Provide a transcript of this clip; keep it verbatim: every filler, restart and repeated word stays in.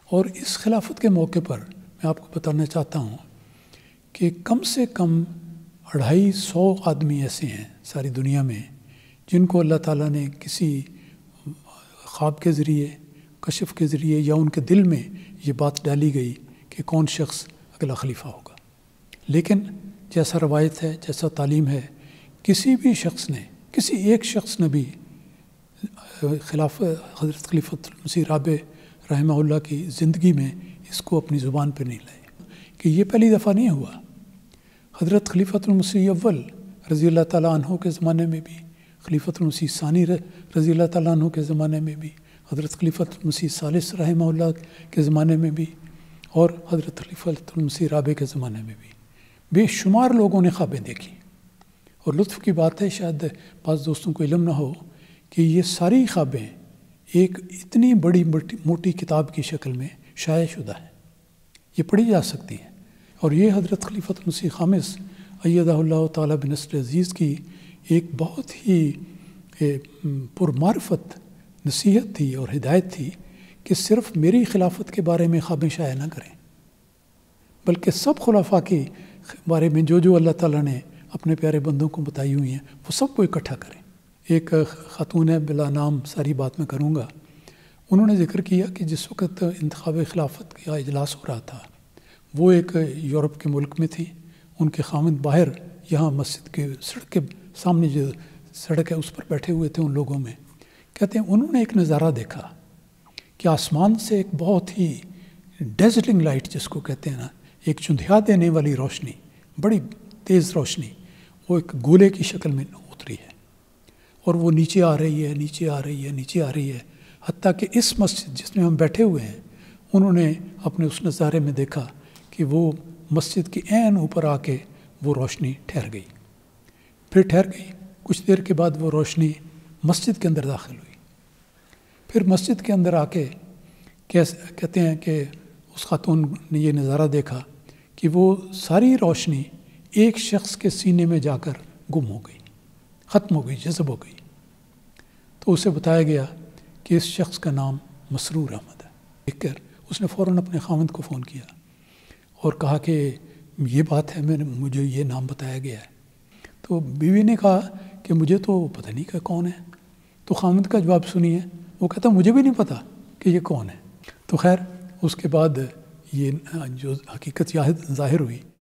اور اس خلافت کے موقع پر میں آپ کو بتانا چاہتا ہوں کہ کم سے کم اڑھائی سو آدمی ایسے ہیں ساری دنیا میں جن کو اللہ تعالیٰ نے کسی خواب کے ذریعے، کشف کے ذریعے یا ان کے دل میں یہ بات ڈالی گئی کہ کون شخص اگلا خلیفہ ہوگا۔ لیکن جیسا روایت ہے، جیسا تعلیم ہے، کسی بھی شخص نے، کسی ایک شخص نے بھی خلاف حضرت خلیفۃ المسیح رابع رحمہ اللہ کی زندگی میں اس کو اپنی زبان پہ نہیں لائے کہ یہ پہلی دفعہ نہیں ہوا۔ حضرت خلیفۃ المسیح اول رضی اللہ تعالیٰ عنہ کے زمانے میں بھی، خلیفۃ المسیح ثانی رضی اللہ تعالیٰ عنہ کے زمانے میں بھی، حضرت خلیفۃ المسیح ثالث رحمہ اللہ کے زمانے میں بھی، اور حضرت خلیفۃ المسیح رابع کے زمانے میں بھی بے شمار لوگوں نے خوابیں دیکھی۔ اور لطف کی بات ہے، شاید بعض دوستوں کو علم نہ ہو کہ یہ ساری خوابیں ایک اتنی بڑی موٹی کتاب کی شکل میں شائع شدہ ہیں، یہ پڑھی جا سکتی ہیں۔ اور یہ حضرت خلیفۃ المسیح خامس ایدہ اللہ تعالیٰ بنصر عزیز کی ایک بہت ہی پرمعرفت نصیحت تھی اور ہدایت تھی کہ صرف میری خلافت کے بارے میں خوابیں شائع نہ کریں، بلکہ سب خلفاء کے بارے میں جو جو اللہ تعالیٰ نے اپنے پیارے بندوں کو بتائی ہوئی ہیں وہ سب کو اکٹھا کریں۔ ایک خاتون ہے، بلا نام ساری بات میں کروں گا، انہوں نے ذکر کیا کہ جس وقت انتخاب خلافت کا اجلاس ہو رہا تھا وہ ایک یورپ کے ملک میں تھی، ان کے خاوند باہر یہاں مسجد کے سڑک کے سامنے جو سڑک ہے اس پر بیٹھے ہوئے تھے ان لوگوں میں۔ کہتے ہیں انہوں نے ایک نظارہ دیکھا کہ آسمان سے ایک بہت ہی ڈیزلنگ لائٹ جس کو کہتے ہیں نا، ایک چندھیا دینے والی روشنی، بڑی تیز روشنی، وہ ایک گولے کی شکل میں اتری ہے اور وہ نیچے آ رہی ہے، نیچے آ رہی ہے، نیچے آ رہی ہے، حتیٰ کہ اس مسجد جس میں ہم بیٹھے ہوئے ہیں انہوں نے اپنے اس نظارے میں دیکھا کہ وہ مسجد کے عین اوپر آ کے وہ روشنی ٹھہر گئی، پھر ٹھہر گئی، کچھ دیر کے بعد وہ روشنی مسجد کے اندر داخل ہوئی، پھر مسجد کے اندر آ کے کہتے ہیں کہ اس خاتون نے یہ نظارہ دیکھا کہ وہ ساری روشنی ایک شخص کے سینے میں جا کر گم ہو گئی، ختم ہو گئی، جذب ہو گئی۔ تو اسے بتایا گیا کہ اس شخص کا نام مسرور احمد ہے۔ دیکھ کر اس نے فوراً اپنے خاوند کو فون کیا اور کہا کہ یہ بات ہے، میں نے مجھے یہ نام بتایا گیا ہے۔ تو بیوی نے کہا کہ مجھے تو پتہ نہیں کہ کون ہے۔ تو خاوند کا جواب سنیے، وہ کہتا مجھے بھی نہیں پتہ کہ یہ کون ہے۔ تو خیر اس کے بعد یہ جو حقیقت ظاہر ہوئی